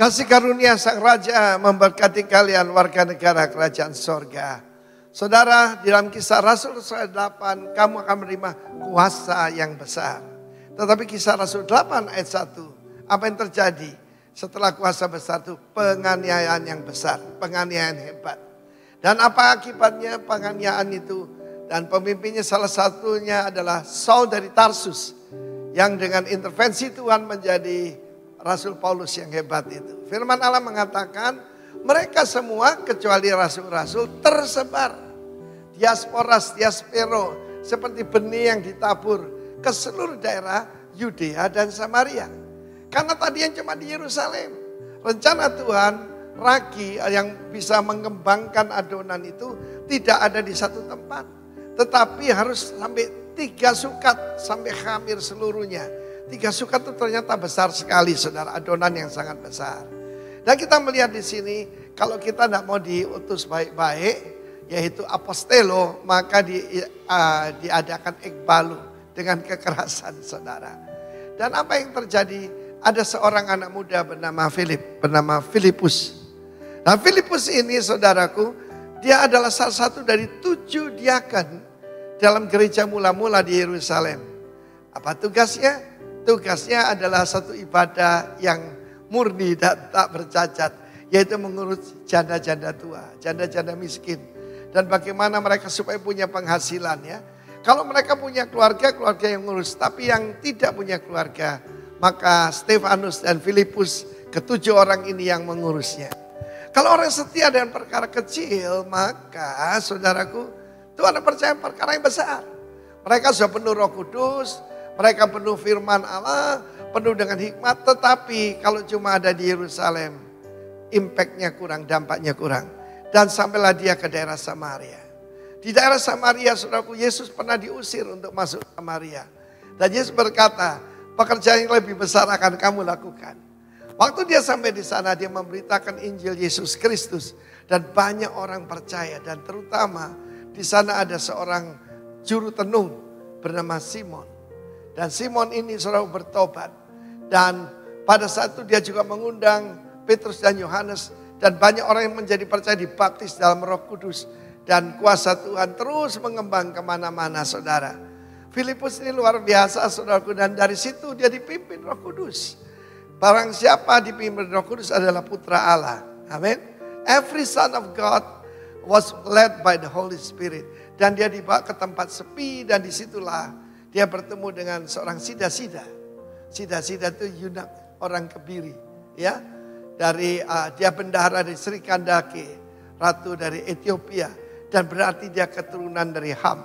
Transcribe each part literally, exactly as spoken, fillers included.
Kasih karunia Sang Raja memberkati kalian warga negara kerajaan sorga. Saudara, di dalam Kisah Rasul delapan kamu akan menerima kuasa yang besar. Tetapi Kisah Rasul delapan ayat satu, apa yang terjadi setelah kuasa besar itu? Penganiayaan yang besar, penganiayaan hebat. Dan apa akibatnya penganiayaan itu? Dan pemimpinnya salah satunya adalah Saul dari Tarsus, yang dengan intervensi Tuhan menjadi Rasul Paulus yang hebat itu. Firman Allah mengatakan mereka semua kecuali rasul-rasul tersebar. Diasporas, diaspero, seperti benih yang ditabur ke seluruh daerah Yudea dan Samaria. Karena tadinya cuma di Yerusalem. Rencana Tuhan, ragi yang bisa mengembangkan adonan itu tidak ada di satu tempat. Tetapi harus sampai tiga sukat, sampai khamir seluruhnya. Tiga sukat itu ternyata besar sekali, saudara, adonan yang sangat besar. Dan kita melihat di sini, kalau kita tidak mau diutus baik-baik, yaitu apostelo, maka di, uh, diadakan ekbalu dengan kekerasan, saudara. Dan apa yang terjadi? Ada seorang anak muda bernama Filip, bernama Filipus. Nah, Filipus ini, saudaraku, dia adalah salah satu dari tujuh diaken dalam gereja mula-mula di Yerusalem. Apa tugasnya? Tugasnya adalah satu ibadah yang murni dan tak bercacat, yaitu mengurus janda-janda tua, janda-janda miskin. Dan bagaimana mereka supaya punya penghasilan ya. Kalau mereka punya keluarga, keluarga yang ngurus. Tapi yang tidak punya keluarga, maka Stefanus dan Filipus, ketujuh orang ini yang mengurusnya. Kalau orang setia dengan perkara kecil, maka saudaraku, Tuhan percaya perkara yang besar. Mereka sudah penuh Roh Kudus, mereka penuh firman Allah, penuh dengan hikmat. Tetapi kalau cuma ada di Yerusalem, impactnya kurang, dampaknya kurang. Dan sampailah dia ke daerah Samaria. Di daerah Samaria, saudaraku, Yesus pernah diusir untuk masuk Samaria. Dan Yesus berkata, pekerjaan yang lebih besar akan kamu lakukan. Waktu dia sampai di sana, dia memberitakan Injil Yesus Kristus. Dan banyak orang percaya, dan terutama di sana ada seorang juru tenung bernama Simon. Dan Simon ini saudara bertobat. Dan pada saat itu dia juga mengundang Petrus dan Yohanes. Dan banyak orang yang menjadi percaya dibaptis dalam Roh Kudus. Dan kuasa Tuhan terus mengembang kemana-mana, saudara. Filipus ini luar biasa, saudaraku. Dan dari situ dia dipimpin Roh Kudus. Barang siapa dipimpin Roh Kudus adalah putra Allah. Amin. Every son of God was led by the Holy Spirit. Dan dia dibawa ke tempat sepi, dan disitulah dia bertemu dengan seorang sida-sida. Sida-sida itu Yunak, orang Kebiri. Ya, dari uh, dia bendahara dari Sri Kandake, ratu dari Ethiopia. Dan berarti dia keturunan dari Ham.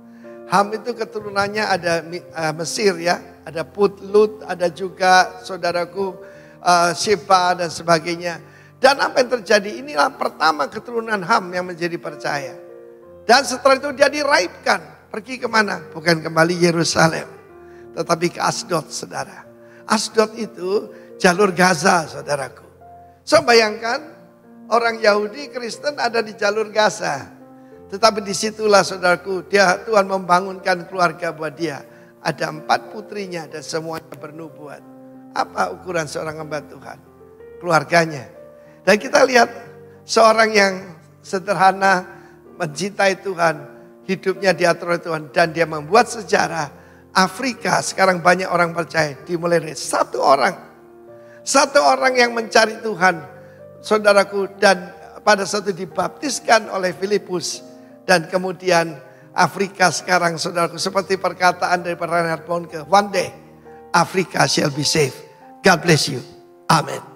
Ham itu keturunannya ada uh, Mesir ya. Ada Put, Lut, ada juga saudaraku uh, Sheba dan sebagainya. Dan apa yang terjadi? Inilah pertama keturunan Ham yang menjadi percaya. Dan setelah itu dia diraibkan. Pergi kemana? Bukan kembali Yerusalem. Tetapi ke Asdod, saudara. Asdod itu jalur Gaza, saudaraku. So bayangkan orang Yahudi Kristen ada di jalur Gaza. Tetapi disitulah, saudaraku, dia Tuhan membangunkan keluarga buat dia. Ada empat putrinya dan semuanya bernubuat. Apa ukuran seorang hamba Tuhan? Keluarganya. Dan kita lihat seorang yang sederhana, mencintai Tuhan, hidupnya diatur oleh Tuhan. Dan dia membuat sejarah. Afrika sekarang banyak orang percaya, dimulai dari satu orang. Satu orang yang mencari Tuhan, saudaraku. Dan pada saat itu dibaptiskan oleh Filipus. Dan kemudian Afrika sekarang, saudaraku, seperti perkataan dari Reinhard Bonnke, one day Africa shall be saved. God bless you. Amen.